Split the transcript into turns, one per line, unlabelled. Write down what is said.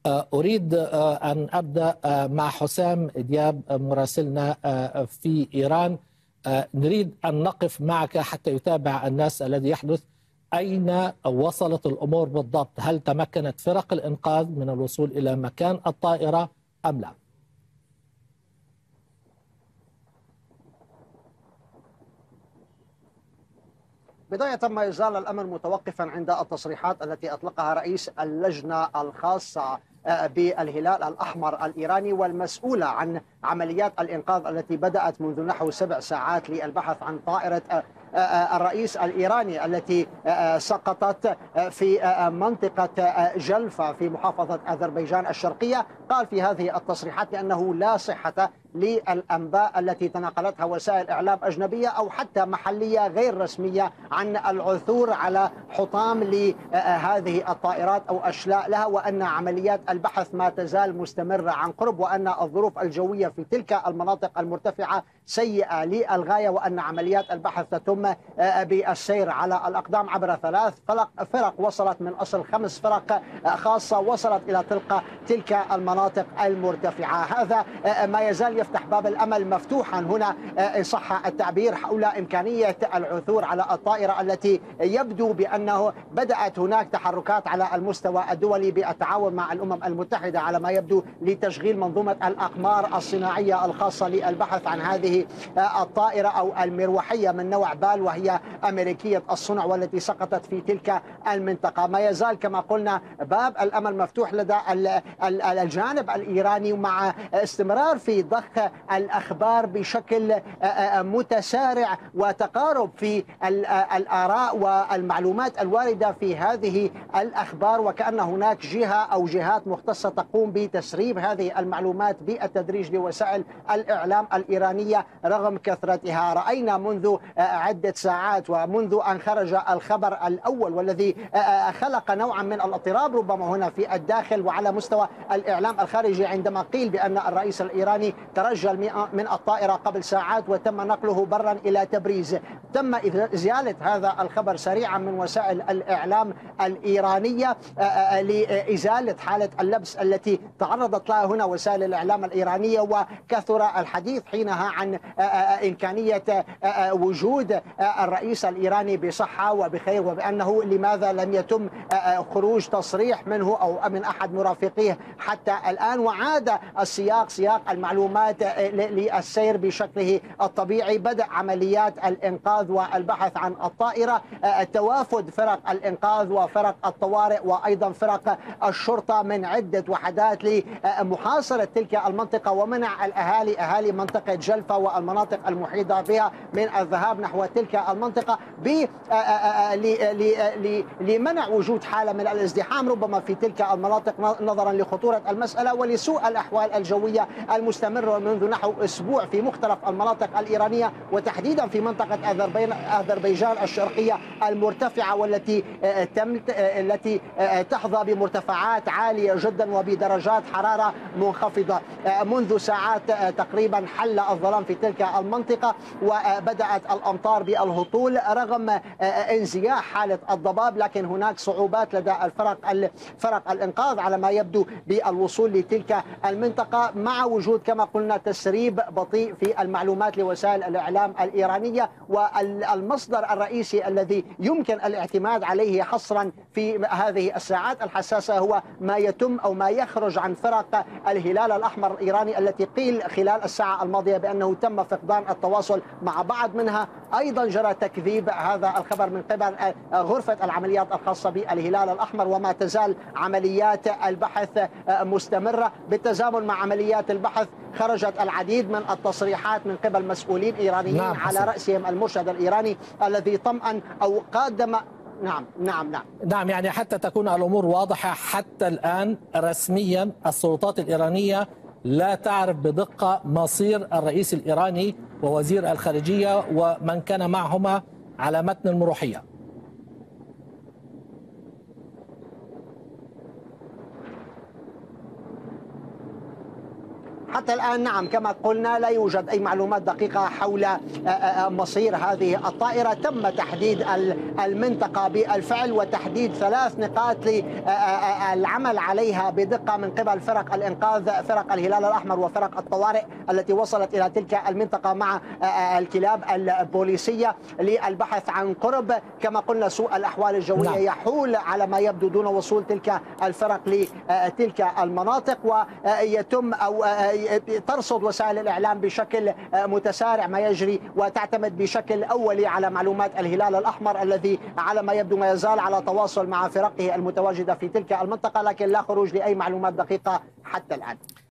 أريد أن أبدأ مع حسام دياب مراسلنا في إيران. نريد أن نقف معك حتى يتابع الناس الذي يحدث. أين وصلت الأمور بالضبط؟ هل تمكنت فرق الإنقاذ من الوصول إلى مكان الطائرة أم لا؟
بداية ما يزال الأمر متوقفا عند التصريحات التي أطلقها رئيس اللجنة الخاصة بالهلال الأحمر الإيراني والمسؤولة عن عمليات الإنقاذ التي بدأت منذ نحو 7 ساعات للبحث عن طائرة الرئيس الإيراني التي سقطت في منطقة جلفة في محافظة أذربيجان الشرقية. قال في هذه التصريحات بأنه لا صحة للأنباء التي تناقلتها وسائل إعلام أجنبية أو حتى محلية غير رسمية عن العثور على حطام لهذه الطائرات أو أشلاء لها، وأن عمليات البحث ما تزال مستمرة عن قرب، وأن الظروف الجوية في تلك المناطق المرتفعة سيئة للغاية، وأن عمليات البحث تتم بالسير على الأقدام عبر 3 فرق وصلت من أصل 5 فرق خاصة وصلت إلى تلك المناطق المرتفعة. هذا ما يزال يفتح باب الأمل مفتوحا هنا إن صح التعبير حول إمكانية العثور على الطائرة التي يبدو بأنه بدأت هناك تحركات على المستوى الدولي بالتعاون مع الأمم المتحدة على ما يبدو لتشغيل منظومة الأقمار الصناعية الخاصة للبحث عن هذه الطائرة أو المروحية من نوع بال، وهي أمريكية الصنع والتي سقطت في تلك المنطقة. ما يزال كما قلنا باب الأمل مفتوح لدى الجانب الإيراني مع استمرار في ضخ الأخبار بشكل متسارع وتقارب في الآراء والمعلومات الواردة في هذه الأخبار، وكأن هناك جهة أو جهات مختصة تقوم بتسريب هذه المعلومات بالتدريج لوسائل الإعلام الإيرانية رغم كثرتها. رأينا منذ عدة ساعات ومنذ أن خرج الخبر الأول والذي خلق نوعا من الاضطراب ربما هنا في الداخل وعلى مستوى الإعلام الخارجي عندما قيل بأن الرئيس الإيراني ترجل من الطائرة قبل ساعات وتم نقله برا إلى تبريز. تم إزالة هذا الخبر سريعا من وسائل الإعلام الإيرانية لإزالة حالة اللبس التي تعرضت لها هنا وسائل الإعلام الإيرانية، وكثر الحديث حينها عن إمكانية وجود الرئيس الإيراني بصحة وبخير، وبأنه لماذا لم يتم خروج تصريح منه أو من أحد مرافقيه حتى الآن. وعاد سياق المعلومات للسير بشكله الطبيعي. بدأ عمليات الإنقاذ والبحث عن الطائرة، توافد فرق الإنقاذ وفرق الطوارئ وأيضا فرق الشرطة من عدة وحدات لمحاصرة تلك المنطقة ومنع أهالي منطقة جلفة والمناطق المحيطة بها من الذهاب نحو تلك المنطقة لمنع وجود حالة من الازدحام ربما في تلك المناطق نظرا لخطورة المسألة ولسوء الأحوال الجوية المستمرة منذ نحو أسبوع في مختلف المناطق الإيرانية وتحديدا في منطقة أذربيجان الشرقية المرتفعة والتي تحظى بمرتفعات عالية جدا وبدرجات حرارة منخفضة. منذ ساعات تقريبا حل الظلام في تلك المنطقة وبدأت الأمطار بالهطول رغم انزياح حالة الضباب، لكن هناك صعوبات لدى فرق الإنقاذ على ما يبدو بالوصول لتلك المنطقة مع وجود كما قلنا تسريب بطيء في المعلومات لوسائل الإعلام الإيرانية. والمصدر الرئيسي الذي يمكن الاعتماد عليه حصرا في هذه الساعات الحساسة هو ما يتم أو ما يخرج عن فرق الهلال الأحمر الإيراني التي قيل خلال الساعة الماضية بأنه تم فقدان التواصل مع بعض منها. أيضا جرى تكذيب هذا الخبر من قبل غرفة العمليات الخاصة بالهلال الأحمر، وما تزال عمليات البحث مستمرة. بالتزامن مع عمليات البحث خرجت العديد من التصريحات من قبل مسؤولين إيرانيين على رأسهم المرشد الإيراني الذي طمأن أو قدم
نعم يعني حتى تكون الأمور واضحة حتى الآن رسميا السلطات الإيرانية لا تعرف بدقة مصير الرئيس الإيراني ووزير الخارجية ومن كان معهما على متن المروحية.
حتى الآن نعم كما قلنا لا يوجد أي معلومات دقيقة حول مصير هذه الطائرة. تم تحديد المنطقة بالفعل وتحديد 3 نقاط للعمل عليها بدقة من قبل فرق الإنقاذ، فرق الهلال الأحمر وفرق الطوارئ التي وصلت إلى تلك المنطقة مع الكلاب البوليسية للبحث عن قرب. كما قلنا سوء الأحوال الجوية يحول على ما يبدو دون وصول تلك الفرق لتلك المناطق، ويتم أو ترصد وسائل الإعلام بشكل متسارع ما يجري وتعتمد بشكل أولي على معلومات الهلال الأحمر الذي على ما يبدو ما يزال على تواصل مع فرقه المتواجدة في تلك المنطقة، لكن لا خروج لأي معلومات دقيقة حتى الآن.